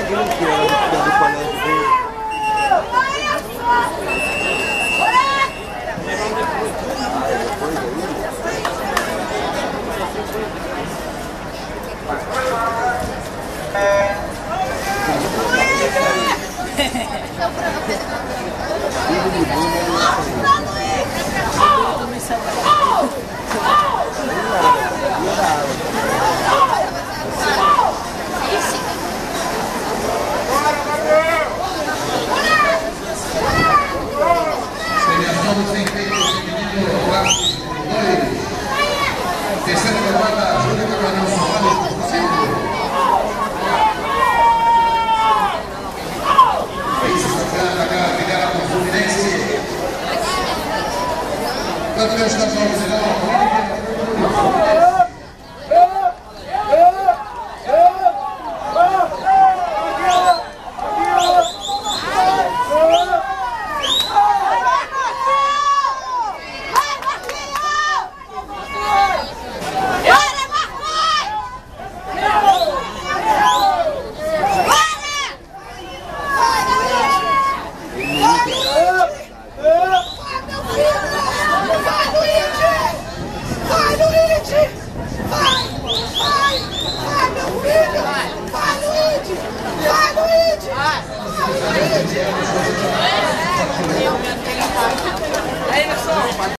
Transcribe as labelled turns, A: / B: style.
A: conseguiram o que? Ela do colégio dele.
B: Terceira levada, Júlio Camarão Soares, por cima. Isso, Santana, Fidela com o Fluminense. Campeão estadual brasileiro,
C: Vai,